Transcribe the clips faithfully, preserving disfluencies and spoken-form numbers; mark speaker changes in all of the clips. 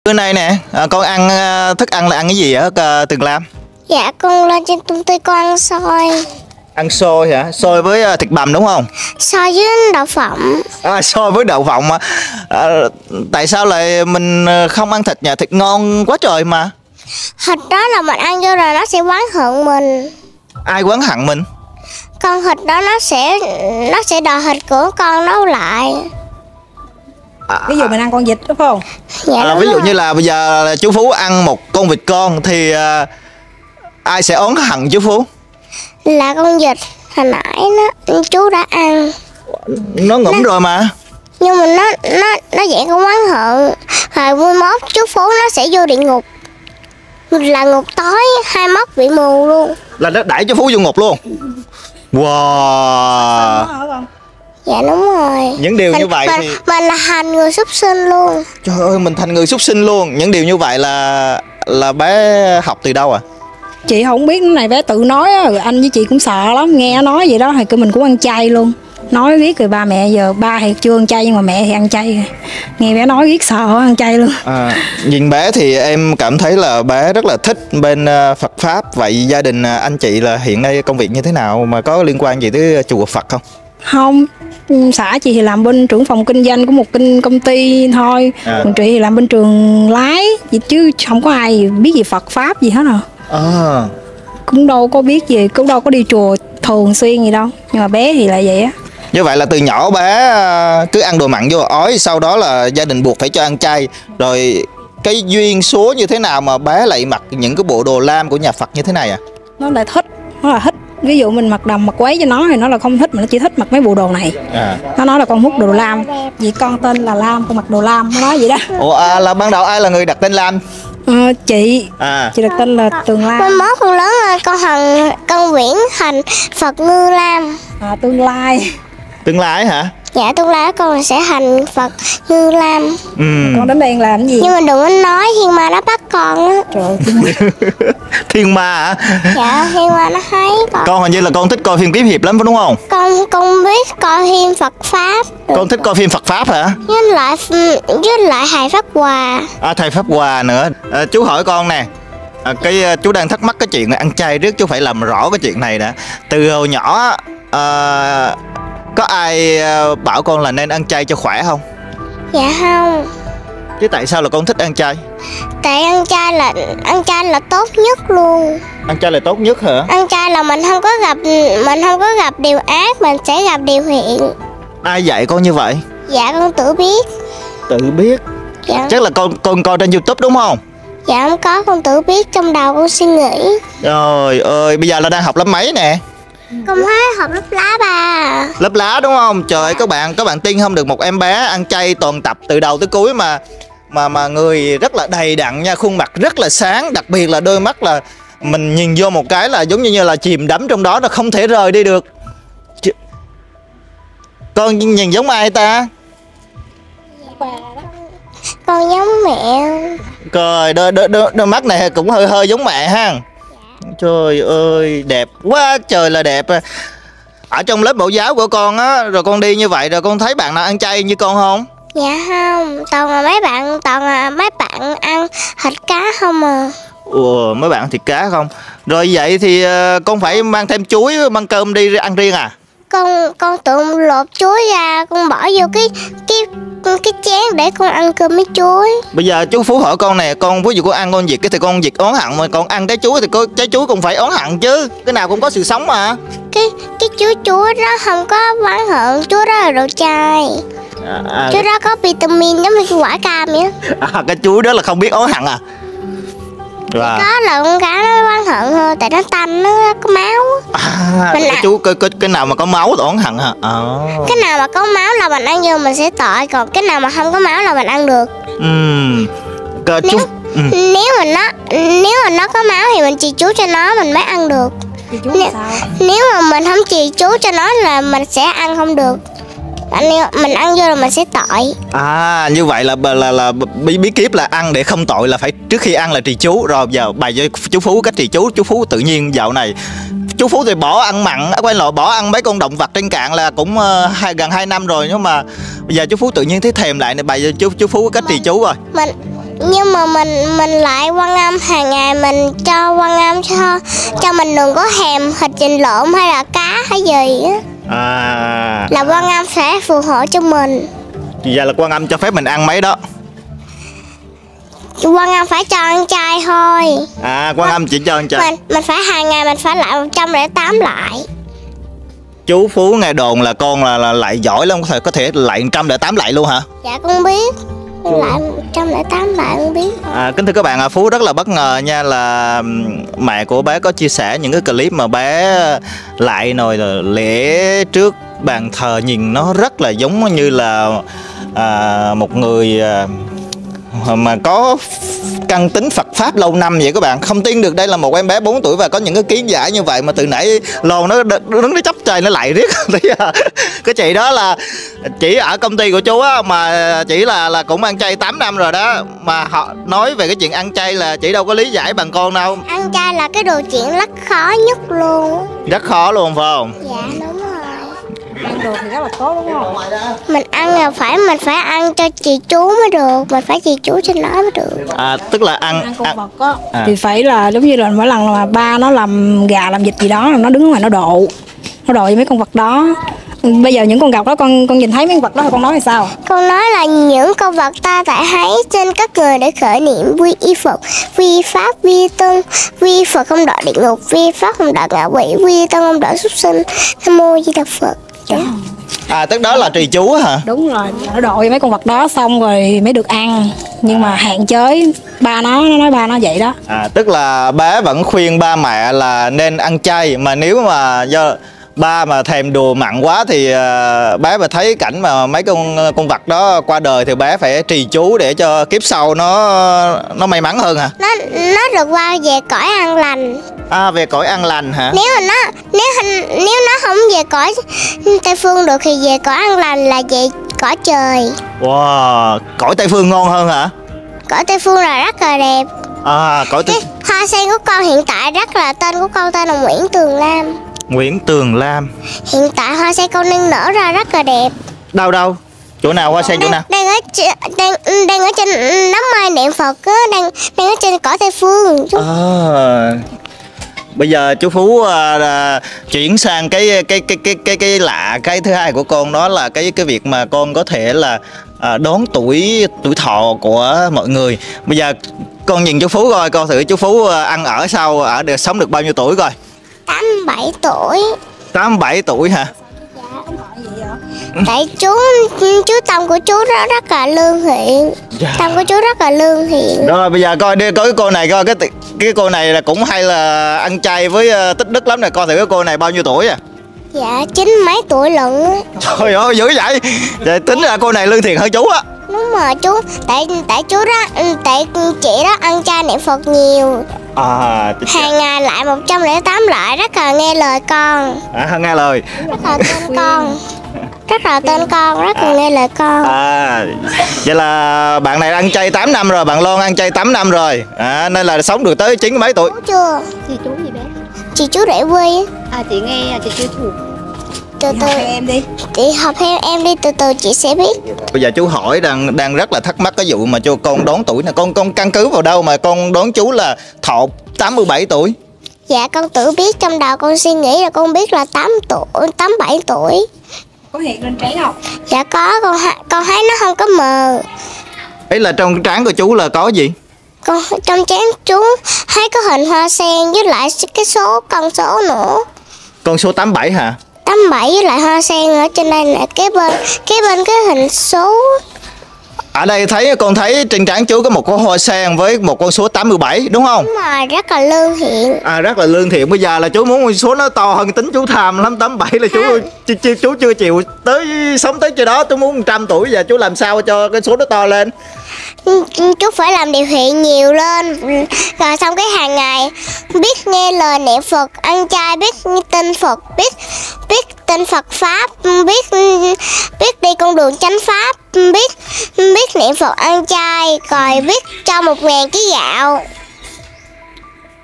Speaker 1: Bữa nay nè, à, con ăn à, thức ăn là ăn cái gì ở à, Tường Lam?
Speaker 2: Dạ con lên trên công ty con ăn xôi.
Speaker 1: Ăn xôi hả? Xôi với à, thịt bằm đúng không?
Speaker 2: Xôi với đậu phộng.
Speaker 1: À, xôi với đậu phộng mà. À, tại sao lại mình không ăn thịt nhỉ? Thịt ngon quá trời mà.
Speaker 2: Thịt đó là mình ăn vô rồi nó sẽ oán hận mình.
Speaker 1: Ai oán hận mình?
Speaker 2: Con thịt đó nó sẽ nó sẽ đòi thịt của con nấu lại.
Speaker 1: À,
Speaker 3: ví dụ mình ăn con vịt đúng không?
Speaker 2: Dạ,
Speaker 1: à,
Speaker 2: đúng
Speaker 1: ví dụ
Speaker 2: rồi.
Speaker 1: như là bây giờ là chú Phú ăn một con vịt con thì à, ai sẽ oán hận chú Phú?
Speaker 2: Là con vịt hồi nãy nó chú đã ăn.
Speaker 1: Nó ngủm nó... rồi mà.
Speaker 2: Nhưng mà nó nó nó dạng con oán hận. Rồi mai mốt chú Phú nó sẽ vô địa ngục. Là ngục tối, hai mắt bị mù luôn.
Speaker 1: Là nó đẩy chú Phú vô ngục luôn. Wow.
Speaker 2: Dạ đúng rồi.
Speaker 1: Những điều
Speaker 2: mình,
Speaker 1: như vậy
Speaker 2: mình,
Speaker 1: thì
Speaker 2: mình là thành người súc sinh luôn.
Speaker 1: trời ơi, mình thành người súc sinh luôn. Những điều như vậy là là bé học từ đâu à?
Speaker 3: Chị không biết, cái này bé tự nói á, rồi anh với chị cũng sợ lắm, nghe nói vậy đó thì cứ mình cũng ăn chay luôn. Nói riết rồi ba mẹ giờ ba thì chưa ăn chay nhưng mà mẹ thì ăn chay. Nghe bé nói riết sợ ăn chay luôn.
Speaker 1: À, nhìn bé thì em cảm thấy là bé rất là thích bên uh, Phật pháp. Vậy gia đình uh, anh chị là hiện nay công việc như thế nào mà có liên quan gì tới chùa Phật không?
Speaker 3: Không, xã chị thì làm bên trưởng phòng kinh doanh của một kinh công ty thôi. À. Còn chị thì làm bên trường lái vậy chứ không có ai biết gì Phật pháp gì hết à.
Speaker 1: À.
Speaker 3: Cũng đâu có biết gì, cũng đâu có đi chùa thường xuyên gì đâu. Nhưng mà bé thì là vậy á.
Speaker 1: Như vậy là từ nhỏ bé cứ ăn đồ mặn vô ói, sau đó là gia đình buộc phải cho ăn chay. Rồi cái duyên số như thế nào mà bé lại mặc những cái bộ đồ lam của nhà Phật như thế này à?
Speaker 3: Nó lại thích, nó là thích. Ví dụ mình mặc đầm mặc quấy cho nó thì nó là không thích, mà nó chỉ thích mặc mấy bộ đồ này. À. Nó nói là con hút đồ lam. Vì con tên là Lam, con mặc đồ lam, nó nói vậy đó.
Speaker 1: Ủa à, là ban đầu ai là người đặt tên Lam?
Speaker 3: Ờ, chị.
Speaker 1: À.
Speaker 3: Chị đặt tên là Tường Lam.
Speaker 2: Mai mốt con lớn rồi con hằng con Viễn thành Phật Ngư Lam.
Speaker 3: À, tương lai.
Speaker 1: Tương lai hả?
Speaker 2: Dạ tương lai con sẽ thành Phật Ngư Lam.
Speaker 1: Ừ.
Speaker 3: Con đến đây làm gì?
Speaker 2: Nhưng mà đừng có nói thiên ma nó bắt con á.
Speaker 3: Trời
Speaker 1: Thiên ma hả?
Speaker 2: Dạ thiên ma nó thấy con.
Speaker 1: Con hình như là con thích coi phim kiếm hiệp lắm phải đúng không?
Speaker 2: Con con biết coi phim Phật pháp.
Speaker 1: Con thích coi phim Phật pháp hả?
Speaker 2: Với lại với lại thầy Pháp Hòa.
Speaker 1: À, thầy Pháp Hòa nữa. À, chú hỏi con nè. À, cái chú đang thắc mắc cái chuyện ăn chay, trước chú phải làm rõ cái chuyện này đã. Từ hồi nhỏ à, có ai bảo con là nên ăn chay cho khỏe không?
Speaker 2: Dạ không.
Speaker 1: Chứ tại sao là con thích ăn chay?
Speaker 2: Tại ăn chay là ăn chay là tốt nhất luôn.
Speaker 1: Ăn chay là tốt nhất hả?
Speaker 2: Ăn chay là mình không có gặp mình không có gặp điều ác, mình sẽ gặp điều thiện.
Speaker 1: Ai dạy con như vậy?
Speaker 2: Dạ con tự biết.
Speaker 1: Tự biết?
Speaker 2: Dạ.
Speaker 1: Chắc là con con coi trên YouTube đúng không?
Speaker 2: Dạ không có, con tự biết trong đầu con suy nghĩ.
Speaker 1: Trời ơi, bây giờ là đang học lớp mấy nè?
Speaker 2: Con thấy học lớp lá ba.
Speaker 1: Lớp lá đúng không? Trời ơi, các bạn các bạn tin không được, một em bé ăn chay toàn tập từ đầu tới cuối mà mà mà người rất là đầy đặn nha, khuôn mặt rất là sáng, đặc biệt là đôi mắt là mình nhìn vô một cái là giống như, như là chìm đắm trong đó, nó không thể rời đi được. Ch... Con nhìn giống ai ta?
Speaker 2: Con giống mẹ.
Speaker 1: Trời, đôi, đôi, đôi, đôi mắt này cũng hơi hơi giống mẹ ha. Trời ơi, đẹp quá trời là đẹp. Ở trong lớp mẫu giáo của con á, rồi con đi như vậy rồi con thấy bạn nào ăn chay như con không?
Speaker 2: Dạ không, toàn là mấy bạn toàn là mấy bạn ăn thịt cá không à.
Speaker 1: Ủa, mấy bạn thịt cá không? Rồi vậy thì uh, con phải mang thêm chuối, mang cơm đi ăn riêng à?
Speaker 2: Con con tự lột chuối ra, con bỏ vô cái cái cái chén để con ăn cơm với chuối.
Speaker 1: Bây giờ chú Phú hỏi con nè, con ví dụ con ăn con vịt cái thì con vịt oán hận, mà con ăn trái chuối thì có trái chuối cũng phải oán hận chứ. Cái nào cũng có sự sống mà.
Speaker 2: Cái cái chuối chuối đó không có oán hận, chuối đó là đồ chay. À, à, chuối đó có vitamin giống như quả cam vậy.
Speaker 1: À, cái chuối đó là không biết oán hận à?
Speaker 2: Và... có là con cá nó oán hận thôi, tại nó tanh, nó có máu.
Speaker 1: À, cái, chú, cái, cái, cái nào mà có máu thì oán hận hả? À.
Speaker 2: Cái nào mà có máu là mình ăn vô mình sẽ tội, còn cái nào mà không có máu là mình ăn được.
Speaker 1: Ừm. Cơ,
Speaker 2: nếu,
Speaker 1: chú... ừ.
Speaker 2: nếu mà nó nếu mà nó có máu thì mình trì chú cho nó mình mới ăn được. Nếu, nếu mà mình không trì chú cho nó là mình sẽ ăn không được. Mình ăn vô là mình sẽ tội.
Speaker 1: À, như vậy là là là, là bí, bí kíp là ăn để không tội là phải trước khi ăn là trì chú. Rồi giờ bày cho chú Phú cách trì chú. Chú Phú tự nhiên dạo này chú Phú thì bỏ ăn mặn, quay lại bỏ ăn mấy con động vật trên cạn là cũng uh, hai, gần hai năm rồi. Nhưng mà bây giờ chú Phú tự nhiên thấy thèm lại này, bày cho chú chú Phú cách trì chú rồi.
Speaker 2: Mình Nhưng mà mình mình lại Quan Âm hàng ngày mình cho Quan Âm cho cho mình đừng có thèm thịt vịt lộn hay là cá hay gì á.
Speaker 1: À.
Speaker 2: Là Quan Âm sẽ phù hộ cho mình.
Speaker 1: Giờ là Quan Âm cho phép mình ăn mấy đó?
Speaker 2: Quan Âm phải cho ăn chay thôi.
Speaker 1: À, Quan Âm chỉ cho ăn chay.
Speaker 2: Mình mình phải hàng ngày mình phải lại một trăm lẻ tám lại.
Speaker 1: Chú Phú nghe đồn là con là, là lại giỏi lắm, có thể có thể lại một trăm lẻ tám lại luôn hả?
Speaker 2: Dạ con biết. Lại một trăm lẻ tám lại con biết.
Speaker 1: À, kính thưa các bạn, à, Phú rất là bất ngờ nha, là mẹ của bé có chia sẻ những cái clip mà bé lại nồi lễ trước bàn thờ, nhìn nó rất là giống như là à, một người à, mà có căn tính Phật pháp lâu năm vậy các bạn. Không tin được đây là một em bé bốn tuổi và có những cái kiến giải như vậy, mà từ nãy lon nó đứng nó chấp trời nó lại riết. Cái chị đó là chỉ ở công ty của chú á, mà chỉ là là cũng ăn chay tám năm rồi đó, mà họ nói về cái chuyện ăn chay là chị đâu có lý giải bằng con đâu.
Speaker 2: Ăn chay là cái đồ chuyện rất khó nhất luôn.
Speaker 1: Rất khó luôn phải không?
Speaker 2: Dạ đúng rồi.
Speaker 3: Ăn đồ thì rất là tốt đúng không?
Speaker 2: Mình ăn là phải mình phải ăn cho chị chú mới được, mình phải chị chú cho nó mới được.
Speaker 1: À, tức là ăn
Speaker 3: Ăn con
Speaker 1: ăn,
Speaker 3: vật á
Speaker 1: à.
Speaker 3: thì phải là giống như là mỗi lần mà ba nó làm gà làm vịt gì đó, nó đứng ngoài nó độ nó độ với mấy con vật đó. Bây giờ những con gặp đó con con nhìn thấy mấy con vật đó con nói là sao?
Speaker 2: Con nói là những con vật ta tại thấy trên các người để khởi niệm quy y Phật, quy pháp, quy tân, quy Phật không đọa địa ngục, quy pháp không đọa ngạ quỷ, quy tân không đọa súc sinh. Nam mô Di Đà Phật. Dạ.
Speaker 1: À, tức đó là trì chú hả?
Speaker 3: Đúng rồi, nó độ với mấy con vật đó xong rồi mới được ăn. Nhưng mà hạn chế, ba nó nó nói ba nó vậy đó.
Speaker 1: À, tức là bé vẫn khuyên ba mẹ là nên ăn chay, mà nếu mà do ba mà thèm đồ mặn quá thì uh, bé mà thấy cảnh mà mấy con con vật đó qua đời thì bé phải trì chú để cho kiếp sau nó nó may mắn hơn hả?
Speaker 2: Nó nó được qua về cõi an lành.
Speaker 1: À, về cõi an lành hả?
Speaker 2: Nếu mà nó nếu nếu nó không về cõi Tây Phương được thì về cõi an lành là về cõi trời.
Speaker 1: Wow, cõi Tây Phương ngon hơn hả?
Speaker 2: Cõi Tây Phương là rất là đẹp.
Speaker 1: À, cõi Tây...
Speaker 2: Cái hoa sen của con hiện tại rất là tên của con tên là Nguyễn Tường Lam.
Speaker 1: Nguyễn Tường Lam.
Speaker 2: Hiện tại hoa sen con đang nở ra rất là đẹp.
Speaker 1: Đâu đâu? Chỗ nào hoa sen chỗ nào?
Speaker 2: Đang ở đang đang ở trên nắm mai niệm Phật á, đang đang ở trên cõi Tây Phương.
Speaker 1: À, bây giờ chú Phú à, à, chuyển sang cái cái cái cái cái cái lạ, cái thứ hai của con, đó là cái cái việc mà con có thể là à, đón tuổi tuổi thọ của mọi người. Bây giờ con nhìn chú Phú coi, con thử chú Phú ăn ở sao, ở được sống được bao nhiêu tuổi coi?
Speaker 2: tám mươi bảy tuổi.
Speaker 1: tám mươi bảy tuổi hả?
Speaker 2: Tại chú chú tâm của chú rất rất là lương thiện.
Speaker 1: Dạ.
Speaker 2: Tâm của chú rất là lương thiện.
Speaker 1: Rồi bây giờ coi đi, coi cái cô này coi, cái cái cô này là cũng hay là ăn chay với uh, tích đức lắm này, coi thử cái cô này bao nhiêu tuổi à?
Speaker 2: Dạ chín mấy tuổi lận á.
Speaker 1: Trời ơi dữ vậy. Vậy tính ra cô này lương thiện hơn chú á.
Speaker 2: Đúng rồi chú, tại tại chú đó, tại chị đó ăn chay niệm Phật nhiều.
Speaker 1: À,
Speaker 2: Hàng ngày lại một trăm lẻ tám lại, rất là nghe lời con.
Speaker 1: À, nghe lời.
Speaker 2: Rất là tên con. Rất là tên con, rất là à, nghe lời con.
Speaker 1: À, vậy là bạn này ăn chay tám năm rồi, bạn Loan ăn chay tám năm rồi. À, nên là sống được tới chín mấy tuổi.
Speaker 2: Chú chưa?
Speaker 4: Chị chú gì bé?
Speaker 2: Chị chú rể quê.
Speaker 4: À chị nghe chị chưa thủ.
Speaker 2: Từ từ
Speaker 3: Học theo em đi.
Speaker 2: Chị học theo em đi, từ từ chị sẽ biết.
Speaker 1: Bây giờ chú hỏi đang đang rất là thắc mắc cái vụ mà cho con đoán tuổi này, con con căn cứ vào đâu mà con đoán chú là thọ tám mươi bảy tuổi?
Speaker 2: Dạ con tự biết, trong đầu con suy nghĩ là con biết là tám tuổi, tám bảy tuổi.
Speaker 3: Có hiện lên trán không?
Speaker 2: Dạ có, con con thấy nó không có mờ.
Speaker 1: Ấy là trong cái trán của chú là có gì?
Speaker 2: Con trong trán chú thấy có hình hoa sen với lại cái số con số nữa.
Speaker 1: Con số tám mươi bảy hả?
Speaker 2: tám mươi bảy với lại hoa sen ở trên đây là kế bên, kế bên cái hình số.
Speaker 1: Ở đây thấy con thấy trên trán chú có một con hoa sen với một con số tám mươi bảy đúng không?
Speaker 2: Đúng rồi, rất là lương thiện.
Speaker 1: À, rất là lương thiện. Bây giờ là chú muốn con số nó to hơn, tính chú tham lắm. Tám mươi bảy là chú chú, chú, chú chưa chịu tới sống tới chưa đó. Chú muốn một trăm tuổi, giờ chú làm sao cho cái số nó to lên?
Speaker 2: Chú phải làm điều thiện nhiều lên, rồi xong cái hàng ngày biết nghe lời niệm Phật, ăn chay, biết tin Phật, biết biết tin Phật pháp, biết biết đi con đường chánh pháp, biết biết niệm Phật, ăn chay, rồi biết cho một ngàn ký gạo.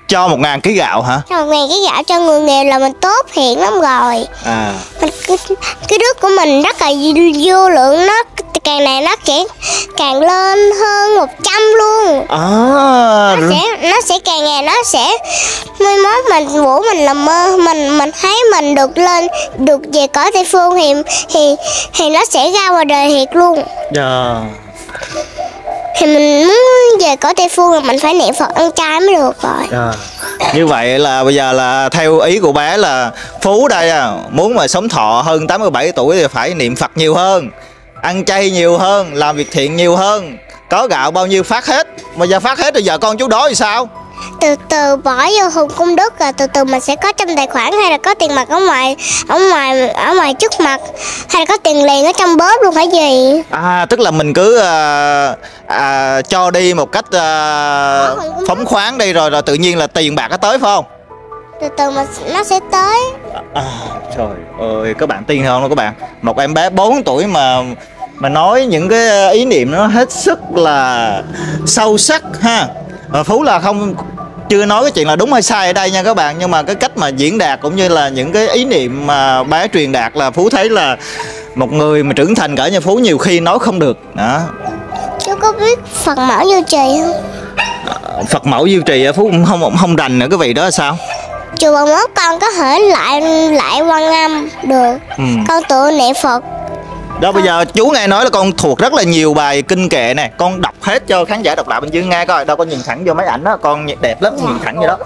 Speaker 1: cho một ngàn ký gạo hả?
Speaker 2: Cho một ngàn ký gạo cho người nghèo là mình tốt thiện lắm rồi.
Speaker 1: À.
Speaker 2: Mình, cái, cái đức của mình rất là vô lượng, nó càng này nó sẽ càng lên hơn một trăm luôn.
Speaker 1: À.
Speaker 2: Nó sẽ nó sẽ càng ngày nó sẽ mai mốt mình vũ mình làm mơ, mình mình thấy mình được lên được về cõi Tây Phương thì thì thì nó sẽ ra ngoài đời thiệt luôn.
Speaker 1: Dạ.
Speaker 2: Thì mình muốn về cõi Tây Phương là mình phải niệm Phật ăn chay mới được rồi.
Speaker 1: À. Như vậy là bây giờ là theo ý của bé là Phú đây à, muốn mà sống thọ hơn tám mươi bảy tuổi thì phải niệm Phật nhiều hơn, ăn chay nhiều hơn, làm việc thiện nhiều hơn. Có gạo bao nhiêu phát hết. Mà giờ phát hết rồi giờ con chú đói thì sao?
Speaker 2: Từ từ bỏ vô hùng công đức, rồi từ từ mình sẽ có trong tài khoản, hay là có tiền mặt ở ngoài ở ngoài ở ngoài trước mặt, hay là có tiền liền ở trong bóp luôn phải gì.
Speaker 1: À, tức là mình cứ à, à, cho đi một cách à, phóng khoáng đi, rồi rồi tự nhiên là tiền bạc nó tới phải không?
Speaker 2: Từ từ mà nó sẽ tới.
Speaker 1: À, trời ơi, các bạn tin không các bạn? Một em bé bốn tuổi mà mà nói những cái ý niệm nó hết sức là sâu sắc ha. À, Phú là không chưa nói cái chuyện là đúng hay sai ở đây nha các bạn, nhưng mà cái cách mà diễn đạt cũng như là những cái ý niệm mà bé truyền đạt là Phú thấy là một người mà trưởng thành cỡ như Phú nhiều khi nói không được đó.
Speaker 2: Chú có biết Phật mẫu Diêu Trì không?
Speaker 1: Phật mẫu Diêu Trì Phú cũng không không rành nữa cái vị đó là sao?
Speaker 2: Chùa Bà Mốt con có thể lại lại Quan Âm được. Ừ. Con tự niệm Phật.
Speaker 1: Đó, bây giờ chú nghe nói là con thuộc rất là nhiều bài kinh kệ này, con đọc hết cho khán giả đọc lại bên dưới nghe coi. Đâu, con nhìn thẳng vô máy ảnh đó, con đẹp lắm, nhìn thẳng vậy đó.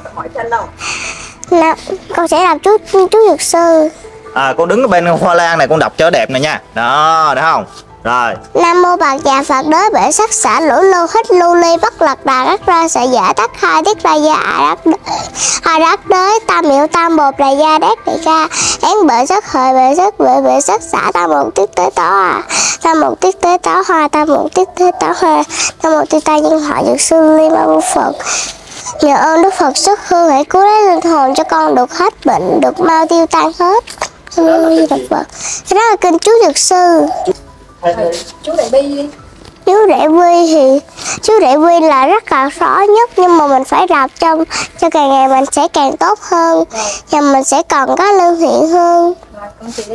Speaker 2: Nào, con sẽ làm chú chú Dược Sư.
Speaker 1: À, con đứng ở bên hoa lan này con đọc cho đẹp này nha. Đó, thấy không? Rồi.
Speaker 2: Nam mô Bạc Già Phật Đế Bệ Sắc Xả Lũ Lô Hít Lưu Ly Bất Lạc Đà Rắc Ra Sợi Giả Tắc Hai Tiết Ra Gia A Rắc Đế A Rắc Đế Tam Miệu Tam Bột Đà Gia Đét Đại Ca Én Bệ Sắc Hợi Bệ Sắc Bệ Bệ Sắc Xả Tam Một Tiết Tế Táo À Tam Một Tiết Tế Táo Hoa Tam Một Tiết Tế Táo Hoa Tam Một Tiết Tai Nhân Họ Dược Sư Ly Ma Bố Phật. Nhờ ơn Đức Phật xuất hương hãy cứu lấy linh hồn cho con được hết bệnh, được mau tiêu tan hết. Ôi Đức Phật. Cái đó là kinh chú Dược Sư.
Speaker 3: Chú Đại Bi đi.
Speaker 2: Chú Đại Bi thì chú Đại Bi là rất là rõ nhất, nhưng mà mình phải đọc trong cho càng ngày mình sẽ càng tốt hơn. Rồi. Và mình sẽ còn có lương thiện hơn.
Speaker 3: Rồi, con chị đi.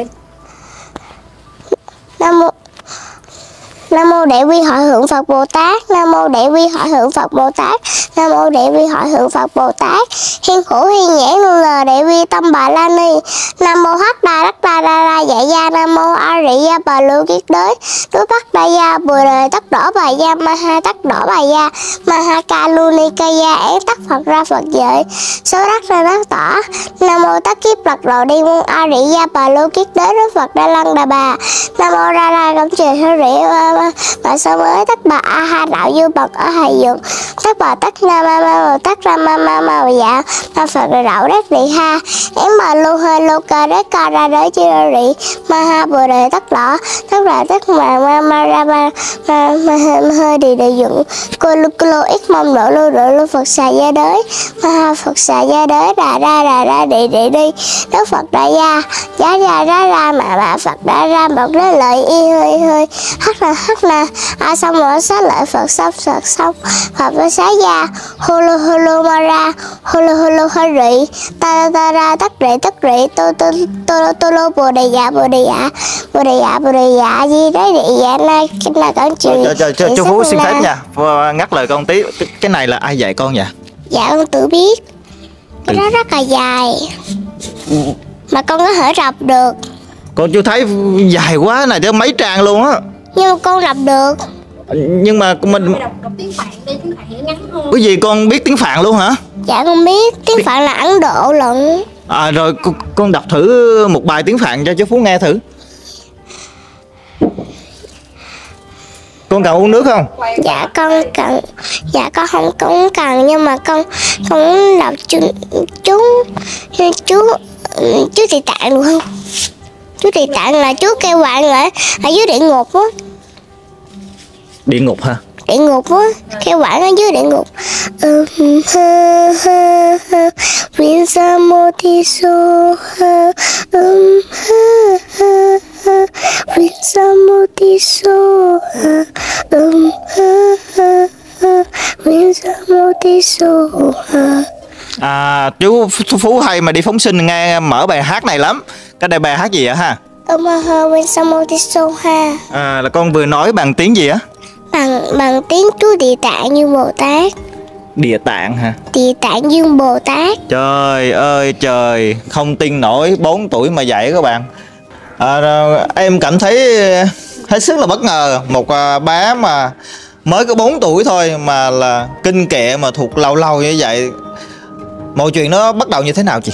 Speaker 2: Nam mô Nam mô Đại Bi Hội Hưởng Phật Bồ Tát. Nam mô Đại Bi Hội Hưởng Phật Bồ Tát. Nam mô Đại Bi Hội Hưởng Phật Bồ Tát. Hiên khổ hiên nhãn luôn lờ Đại Bi tâm Bà La Ni. Nam mô Hắc Đa Đắc Đa Đa Đa Dạy Gia. Nam mô A Rị Gia Bà Lưu Kiết Đới. Đối Bắc Đa Gia Bùa Đời Tắc Đỏ Bà Gia. Ma Ha Tắc Đỏ Bà Gia. Ma Ha Ca Lu Ni Ca Gia. Én Tắc Phật Ra Phật Dợi. Số Đắc Ra Đắc Tỏ. Nam mô Tắc Kiếp Lật Đầu Đi Môn A Rị Gia Bà Lưu Kiết Đới. Đối Phật Đa Lăng Đà Bà. Nam mô Ra Ra Cẩm Trời Hơ Rị Bà Sơ Mới Tắc Bà A Ha Đạo Du Bậc ở Hải Dương. Tắc Bà Tắc Na Ma Ma Tắc Ra Ma Ma Ma Dạ Ma Phật Đạo Đắc Rị Ha. Én Bà Lu Hơi Lô Ca Đế Ca Ra Đế Chi Ra Rị. Ma Ha Bồ Đề Tắc Đỏ. Tắc Ra Tắc Ma Ma Ma Ra Ma Ma Ma Hơi Đi Đề Dụng. Cô Lu Cô Lô Ít Mong Độ Lu Độ Lu Phật Xà Gia Đới. Ma Ha Phật Xà Gia Đới. Đà Ra Đà Ra Đi Đi Đi. Đức Phật Đại Gia. Giá Ra Ra Ra Mà Bà Phật Đã Ra Bậc Đế Lợi Y Hơi Hơi. Hắc Na Hắc Na A xong rồi xá lợi Phật xong Phật xong Phật với xá gia hulu hulu ma ra hulu hulu hơi rị ta ta ra tắc rị tắc rị tô tô tô tô lô bồ đề dạ bồ đề dạ bồ đề dạ bồ đề dạ gì đấy địa dạ nay là con chịu.
Speaker 1: Chú Phú xin phép nha, ngắt lời con tí, cái này là ai dạy con vậy?
Speaker 2: Dạ con tự biết, cái đó rất là dài mà con có thể đọc được.
Speaker 1: Con chưa thấy dài quá này, tới mấy trang luôn á.
Speaker 2: Nhưng mà con đọc được.
Speaker 1: Nhưng mà mình
Speaker 3: đọc, đọc tiếng Phạn đi, tiếng Phạn ngắn hơn.
Speaker 1: Cái gì con biết tiếng Phạn luôn hả?
Speaker 2: Dạ con biết, tiếng Phạn là Ấn Độ lận.
Speaker 1: À rồi con, con đọc thử một bài tiếng Phạn cho chú Phú nghe thử. Con cần uống nước không?
Speaker 2: Dạ con cần. Dạ con không cũng cần, nhưng mà con con đọc chú chú chú chú Tỳ Tạng được không? Chú Tỳ Tạng là chú kêu bạn ở ở dưới địa ngục á.
Speaker 1: Địa ngục hả?
Speaker 2: Địa ngục á, kêu bạn ở dưới địa ngục. Um, ha, ha, ha. Viên sa mô thi so ha. Um, ha, ha, ha. Viên sa mô thi so ha. Um, ha, ha, ha. Viên sa mô thi so ha.
Speaker 1: À, chú Phú hay mà đi phóng sinh nghe mở bài hát này lắm. Cái đây bài hát gì ạ ha?
Speaker 2: Omaha when someone is so ha.
Speaker 1: À, là con vừa nói bằng tiếng gì á?
Speaker 2: Bằng bằng tiếng Chúa Địa Tạng như Bồ Tát.
Speaker 1: Địa Tạng hả?
Speaker 2: Địa Tạng Dương Bồ Tát.
Speaker 1: Trời ơi trời, không tin nổi bốn tuổi mà dạy các bạn. À, em cảm thấy hết sức là bất ngờ. Một bé mà mới có bốn tuổi thôi mà là kinh kệ mà thuộc lâu lâu như vậy. Mọi chuyện nó bắt đầu như thế nào chị?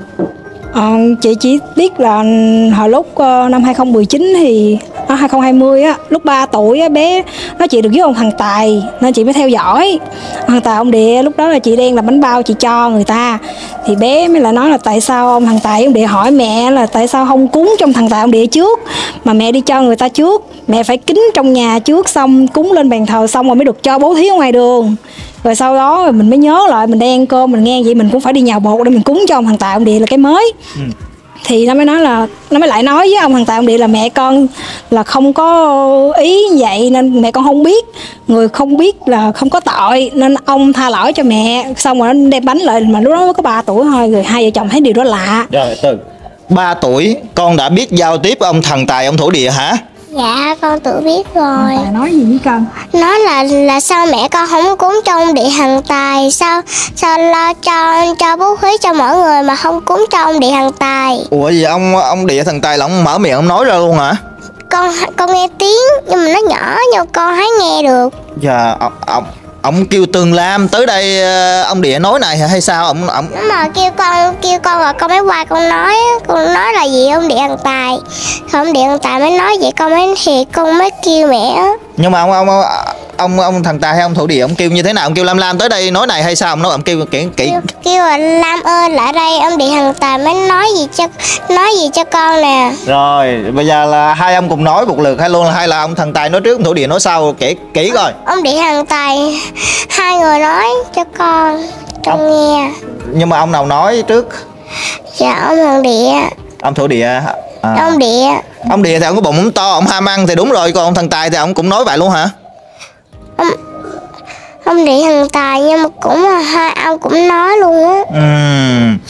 Speaker 3: Ờ, chị chỉ biết là hồi lúc uh, năm hai không một chín thì à, hai không hai không á, lúc ba tuổi á, bé nó chị được với ông thằng Tài nên chị mới theo dõi. Thằng Tài ông Địa lúc đó là chị đang làm bánh bao chị cho người ta, thì bé mới lại nói là tại sao ông thằng Tài ông Địa hỏi mẹ là tại sao không cúng trong thằng Tài ông Địa trước mà mẹ đi cho người ta trước, mẹ phải kính trong nhà trước xong cúng lên bàn thờ xong rồi mới được cho bố thí ở ngoài đường. Rồi sau đó rồi mình mới nhớ lại mình đang ăn cơm mình nghe vậy mình cũng phải đi nhào bột để mình cúng cho ông thằng Tài ông Địa là cái mới. Ừ. Thì nó mới nói là nó mới lại nói với ông thằng Tài ông Địa là mẹ con là không có ý như vậy nên mẹ con không biết, người không biết là không có tội nên ông tha lỗi cho mẹ. Xong rồi nó đem bánh lại mà lúc đó mới có ba tuổi thôi, rồi hai vợ chồng thấy điều đó lạ.
Speaker 1: Rồi từ ba tuổi con đã biết giao tiếp ông thằng Tài ông thổ địa hả?
Speaker 2: Dạ con tự biết rồi.
Speaker 3: Tài nói gì với con?
Speaker 2: Nói là là sao mẹ con không cúng cho ông Địa Hằng Tài, sao sao lo cho cho bố thí cho mỗi người mà không cúng cho ông Địa Hằng Tài.
Speaker 1: Ủa gì ông ông Địa Thần Tài là ông mở miệng ông nói ra luôn hả?
Speaker 2: Con con nghe tiếng nhưng mà nó nhỏ nhưng con thấy nghe được.
Speaker 1: Dạ ông ông ông kêu Tường Lam tới đây ông Địa nói này hay sao ông ông
Speaker 2: Đúng mà kêu con kêu con rồi con mới qua con nói con nói là gì ông Địa Hằng Tài, rồi ông Địa Hằng Tài mới nói vậy con mới thì con mới kêu mẹ.
Speaker 1: Nhưng mà ông ông ông ông, ông thằng Tài hay ông thổ địa ông kêu như thế nào? Ông kêu Lam Lam tới đây nói này hay sao? Ông nói ông kêu kỹ kỹ
Speaker 2: kêu, kêu là Lam ơi lại đây, ông Địa Hằng Tài mới nói gì cho nói gì cho con nè.
Speaker 1: Rồi bây giờ là hai ông cùng nói một lượt hay luôn hay là ông thằng Tài nói trước ông thổ địa nói sau, kỹ kỹ coi.
Speaker 2: Ông Địa Hằng Tài hai người nói cho con con ông, nghe.
Speaker 1: Nhưng mà ông nào nói trước?
Speaker 2: Dạ ông thằng Địa.
Speaker 1: Ông thổ địa à.
Speaker 2: Ông Địa.
Speaker 1: Ông Địa thì ông có bụng ông to ông ham ăn thì đúng rồi, còn ông thằng Tài thì ông cũng nói vậy luôn hả?
Speaker 2: Ông ông Địa Hằng Tài nhưng mà cũng hai ông cũng nói luôn á.
Speaker 1: Uhm.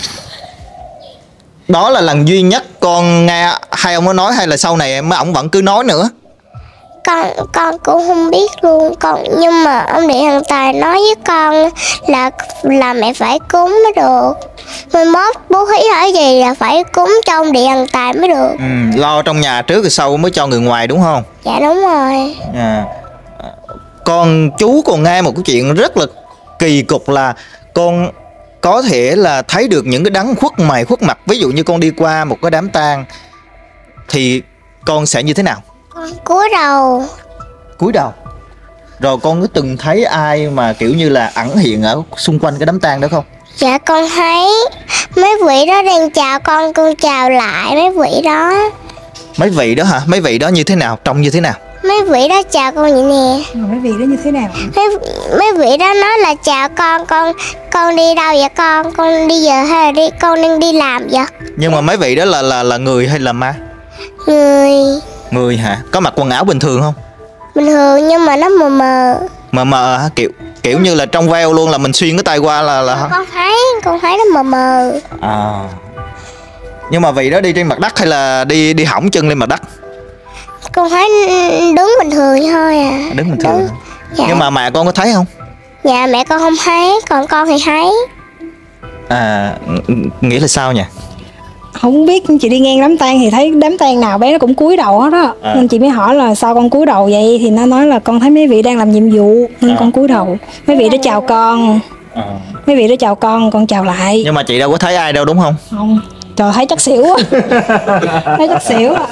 Speaker 1: Đó là lần duy nhất con nghe hai ông có nói hay là sau này mấy ông vẫn cứ nói nữa?
Speaker 2: Con con cũng không biết luôn con, nhưng mà ông Địa Hằng Tài nói với con là là mẹ phải cúng mới được. Mai mốt bố thí ở gì là phải cúng cho ông Địa Hằng Tài mới được.
Speaker 1: Ừ, lo trong nhà trước rồi sau mới cho người ngoài đúng không?
Speaker 2: Dạ đúng rồi.
Speaker 1: À, con chú còn nghe một cái chuyện rất là kỳ cục là con có thể là thấy được những cái đắng khuất mày khuất mặt. Ví dụ như con đi qua một cái đám tang thì con sẽ như thế nào?
Speaker 2: Con cúi đầu.
Speaker 1: Cúi đầu. Rồi con có từng thấy ai mà kiểu như là ẩn hiện ở xung quanh cái đám tang đó không?
Speaker 2: Dạ con thấy mấy vị đó đang chào con, con chào lại mấy vị đó.
Speaker 1: Mấy vị đó hả? Mấy vị đó như thế nào? Trông như thế nào?
Speaker 2: Mấy vị đó chào con vậy nè.
Speaker 3: Mấy vị đó như thế nào?
Speaker 2: Mấy, mấy vị đó nói là chào con, con con đi đâu vậy con? Con đi giờ hay là đi con đang đi làm vậy?
Speaker 1: Nhưng mà mấy vị đó là là là người hay là ma?
Speaker 2: Người.
Speaker 1: Người hả? Có mặc quần áo bình thường không?
Speaker 2: Bình thường nhưng mà nó mờ mờ.
Speaker 1: Mờ mờ hả? Kiểu kiểu như là trong veo luôn là mình xuyên cái tay qua là là
Speaker 2: Con thấy, con thấy nó mờ mờ.
Speaker 1: À. Nhưng mà vị đó đi trên mặt đất hay là đi đi hõng chân lên mặt đất?
Speaker 2: Con thấy đứng bình thường thôi à.
Speaker 1: Đứng bình thường.
Speaker 2: Dạ.
Speaker 1: Nhưng mà mẹ con có thấy không?
Speaker 2: Dạ mẹ con không thấy, còn con thì thấy.
Speaker 1: À, nghĩa là sao nhỉ?
Speaker 3: Không biết, chị đi ngang đám tang thì thấy đám tang nào bé nó cũng cúi đầu hết á. À. Nên chị mới hỏi là sao con cúi đầu vậy, thì nó nói là con thấy mấy vị đang làm nhiệm vụ nên à. con cúi đầu. Mấy vị đó chào con. À. Mấy vị đó chào con, con chào lại.
Speaker 1: Nhưng mà chị đâu có thấy ai đâu đúng không?
Speaker 3: Không. Trời, thấy chắc xỉu á. Thấy chắc xỉu à.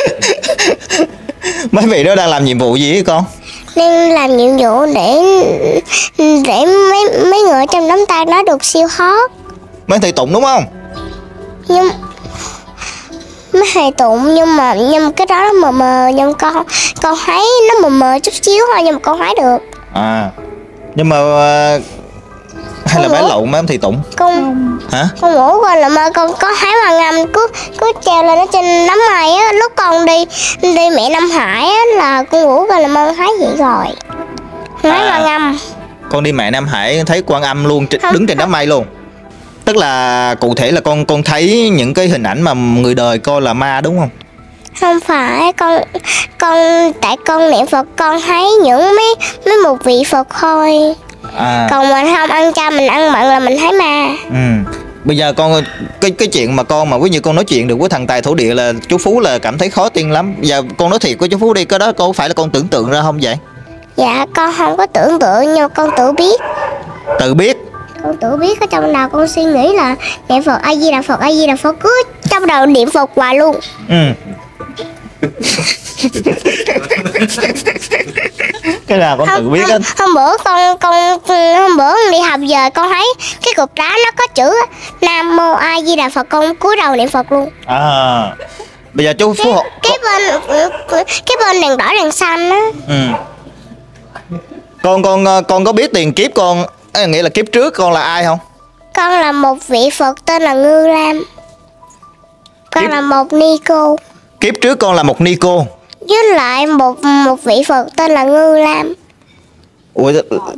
Speaker 1: Mấy vị đó đang làm nhiệm vụ gì với con?
Speaker 2: Nên làm nhiệm vụ để để mấy mấy người trong đám tang nó được siêu hot.
Speaker 1: Mấy thầy tụng đúng không?
Speaker 2: Nhưng mấy thầy tụng nhưng mà nhưng cái đó nó mờ mờ, nhưng con con thấy nó mờ mờ chút xíu thôi nhưng mà con thấy được.
Speaker 1: À, nhưng mà uh, hay là bé lộn mấy ông thầy tụng?
Speaker 2: Con
Speaker 1: hả?
Speaker 2: Con ngủ rồi là mà con có thấy Hoàng Ngâm cứ cứ treo lên ở trên đám mây á, lúc con đi đi mẹ Nam Hải á là con ngủ rồi là mơ thấy vậy rồi. Thấy à, Hoàng Ngâm.
Speaker 1: Con đi mẹ Nam Hải thấy Quan Âm luôn đứng trên đám mây luôn. Tức là cụ thể là con con thấy những cái hình ảnh mà người đời coi là ma đúng không?
Speaker 2: Không phải, con con tại con niệm Phật con thấy những mấy mấy một vị Phật thôi.
Speaker 1: À.
Speaker 2: Còn mình không ăn chay, mình ăn mặn là mình thấy ma.
Speaker 1: Ừ. Bây giờ con cái cái chuyện mà con mà ví như con nói chuyện được với thần tài thổ địa là chú Phú là cảm thấy khó tin lắm. Giờ con nói thiệt với chú Phú đi, cái đó có phải là con tưởng tượng ra không vậy?
Speaker 2: Dạ con không có tưởng tượng nhưng mà con tự biết.
Speaker 1: Tự biết.
Speaker 2: Con tự biết ở trong đầu con suy nghĩ là niệm Phật A Di Đà Phật A Di Đà Phật, cứ trong đầu niệm Phật hoài luôn.
Speaker 1: Ừ. Cái nào con tự biết á.
Speaker 2: Hôm, hôm bữa con con hôm bữa con đi học về con thấy cái cục đá nó có chữ Nam Mô A Di Đà Phật, con cúi đầu niệm Phật luôn.
Speaker 1: À. Bây giờ chú Phú
Speaker 2: Cái, cái bên cái bên đèn đỏ đèn xanh á.
Speaker 1: Ừ. Con con con có biết tiền kiếp con, à, nghĩa là kiếp trước con là ai không?
Speaker 2: Con là một vị Phật tên là Ngư Lam. Con
Speaker 1: Kiếp...
Speaker 2: là một ni cô.
Speaker 1: Kiếp trước con là một ni cô.
Speaker 2: Với lại một một vị Phật tên là Ngư Lam.
Speaker 1: Ủa,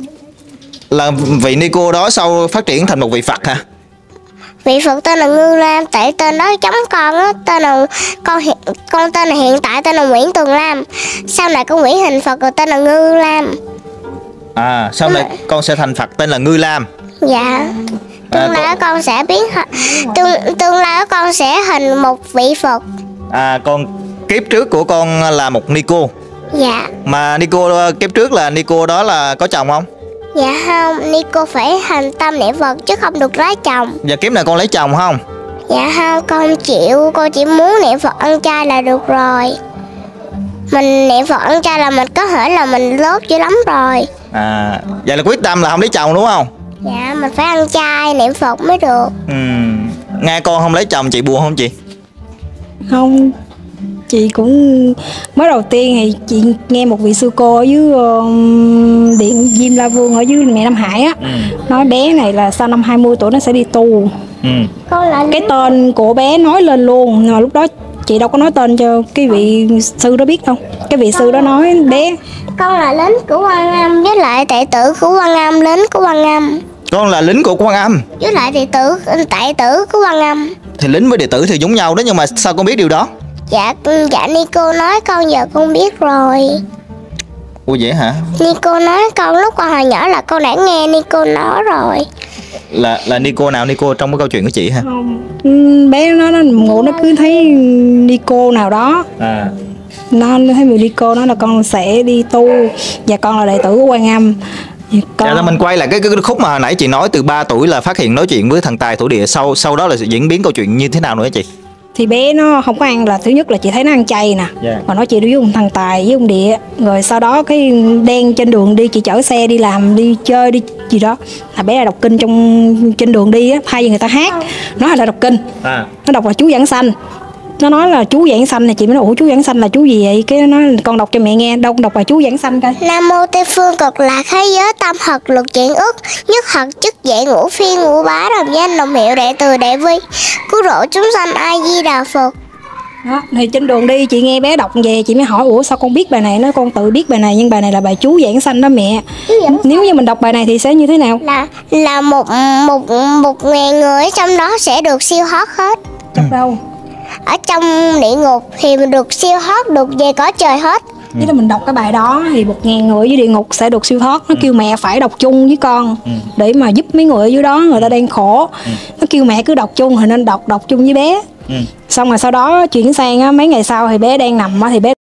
Speaker 1: là vị ni cô đó sau phát triển thành một vị Phật hả?
Speaker 2: Vị Phật tên là Ngư Lam, tại tên đó giống con á, tên là con hiện con tên là hiện tại tên là Nguyễn Tường Lam. Sau này con Nguyễn hình Phật rồi tên là Ngư Lam.
Speaker 1: À, sau này con sẽ thành Phật tên là Ngư Lam.
Speaker 2: Dạ. Tương
Speaker 1: À,
Speaker 2: lai
Speaker 1: con...
Speaker 2: con sẽ biến tương tương lai con sẽ hình một vị Phật.
Speaker 1: À, con kiếp trước của con là một ni cô.
Speaker 2: Dạ.
Speaker 1: Mà ni cô kiếp trước là ni cô đó là có chồng không?
Speaker 2: Dạ không, Nico phải hành tâm niệm Phật chứ không được lấy chồng.
Speaker 1: Giờ kiếp này con lấy chồng không?
Speaker 2: Dạ không, con không chịu, con chỉ muốn niệm Phật ăn chay là được rồi. Mình niệm Phật ăn chay là mình có thể là mình lốt dữ lắm rồi.
Speaker 1: À, vậy là quyết tâm là không lấy chồng đúng không?
Speaker 2: Dạ, mình phải ăn chay, niệm Phật mới được.
Speaker 1: Ừ. Nghe con không lấy chồng chị buồn không chị?
Speaker 3: Không, chị cũng mới đầu tiên thì chị nghe một vị sư cô ở dưới uh, điện Diêm La Vương ở dưới mẹ Nam Hải á. Ừ. Nói bé này là sau năm hai mươi tuổi nó sẽ đi tu.
Speaker 1: Ừ.
Speaker 2: Con là
Speaker 3: Cái tên của bé nói lên luôn, nhưng mà lúc đó chị đâu có nói tên cho cái vị sư đó biết đâu. Cái vị sư đó nói bé.
Speaker 2: Con là lính của Quan Âm với lại đệ tử của Quan Âm, lính của Quan Âm.
Speaker 1: Con là lính của Quan Âm
Speaker 2: với lại đệ tử đệ tử của Quan Âm.
Speaker 1: Thì lính với đệ tử thì giống nhau đó, nhưng mà sao con biết điều đó?
Speaker 2: Dạ, dạ Nico nói con giờ con biết rồi.
Speaker 1: Ủa vậy hả?
Speaker 2: Nico nói con lúc con hồi nhỏ là con đã nghe Nico nói rồi.
Speaker 1: Là là Nico nào? Nico trong cái câu chuyện của chị hả?
Speaker 3: Không. Bé nó nó ngủ nó cứ thấy Nico nào đó.
Speaker 1: À.
Speaker 3: Nó thấy người Nico nói là con sẽ đi tu và con là đệ tử của Quan Âm. Con...
Speaker 1: Dạ, là mình quay lại cái, cái cái khúc mà hồi nãy chị nói từ ba tuổi là phát hiện nói chuyện với thần tài thổ địa, sau sau đó là sẽ diễn biến câu chuyện như thế nào nữa chị?
Speaker 3: Thì bé nó không có ăn, là thứ nhất là chị thấy nó ăn chay nè. Yeah. Còn nói chuyện với ông thần tài với ông địa. Rồi sau đó cái đen trên đường đi, chị chở xe đi làm đi chơi đi gì đó, là bé là đọc kinh trong trên đường đi á, thay vì người ta hát nói là đọc kinh. À. Nó đọc là chú Giảng Sanh. Nó nói là chú Giảng Sanh này, chị mới nói ủa chú Giảng Sanh là chú gì vậy? Cái nó nói con đọc cho mẹ nghe, đâu đọc là chú Giảng Sanh coi.
Speaker 2: Nam mô Tây phương cực lạc thế giới tâm Phật luật diện ức nhất Phật chức dạy ngũ phiên ngũ bá đồng danh đồng hiệu đệ từ đệ vi cứu độ chúng sanh A Di Đà Phật.
Speaker 3: Đó, thì trên đường đi chị nghe bé đọc về, chị mới hỏi ủa sao con biết bài này? Nó con tự biết bài này nhưng bài này là bài chú Giảng Sanh đó mẹ. Nếu như mình đọc bài này thì sẽ như thế nào?
Speaker 2: Là là một một một ngàn người ở trong đó sẽ được siêu thoát hết.
Speaker 3: Trong đâu?
Speaker 2: Ở trong địa ngục thì mình được siêu thoát, được về cõi trời hết.
Speaker 3: Thế là mình đọc cái bài đó thì một ngàn người dưới địa ngục sẽ được siêu thoát. Nó kêu mẹ phải đọc chung với con để mà giúp mấy người ở dưới đó, người ta đang khổ. Nó kêu mẹ cứ đọc chung thì nên đọc đọc chung với bé. Xong rồi sau đó chuyển sang á, mấy ngày sau thì bé đang nằm á, thì bé